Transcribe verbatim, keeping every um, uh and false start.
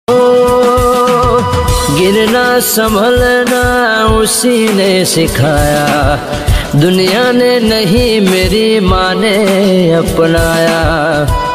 गिरना संभलना उसी ने सिखाया, दुनिया ने नहीं मेरी माँ ने अपनाया।